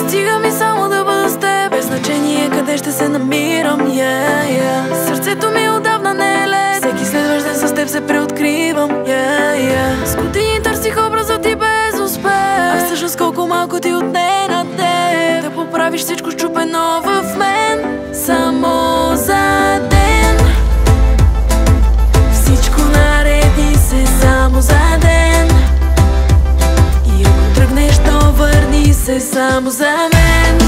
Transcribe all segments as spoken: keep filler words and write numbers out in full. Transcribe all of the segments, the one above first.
Стига ми само да бъда с теб, без значение къде ще се намирам, yeah, yeah. Сърцето ми отдавна не е лес, всеки следващ ден с теб се преоткривам, yeah, yeah. С години търсих образа ти без успех, а всъщност колко малко ти отне на теб да поправиш всичко счупено в мен. Само за ден всичко нареди се, само за ден. И ако тръгнеш, то върни се само за мен.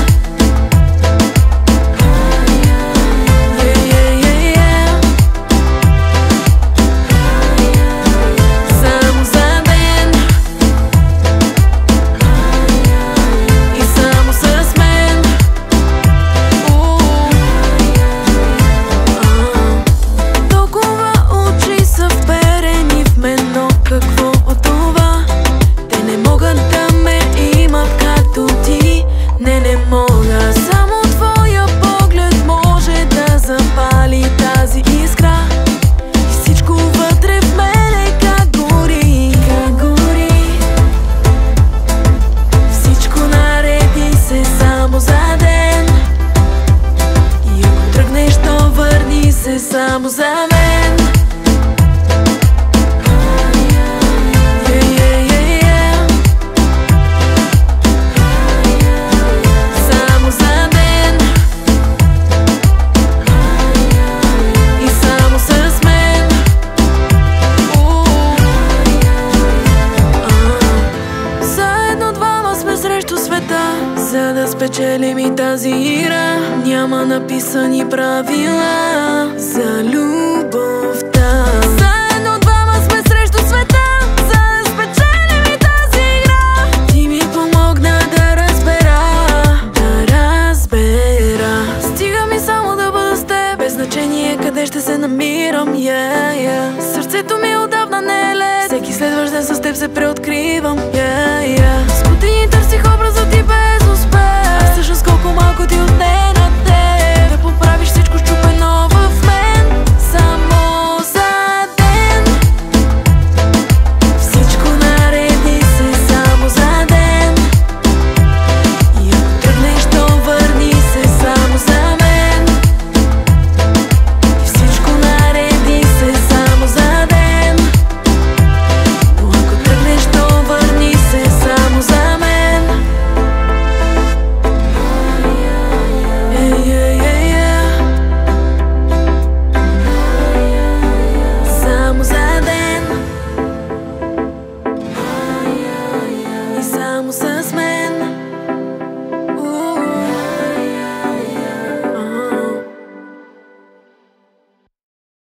Само за мен. Yeah, yeah, yeah, yeah. Само за ден. И само с мен. Заедно двама сме срещу света, за да спечелим и тази игра. Няма написани правила за любовта. Заедно двама сме срещу света, за да спечелим и тази игра. Ти ми помогна да разбера, да разбера. Стига ми само да бъда с теб, без значение къде ще се намирам, yeah, yeah. Сърцето ми отдавна не е лес, всеки следващ ден с теб се преоткривам, yeah, yeah. С години търсих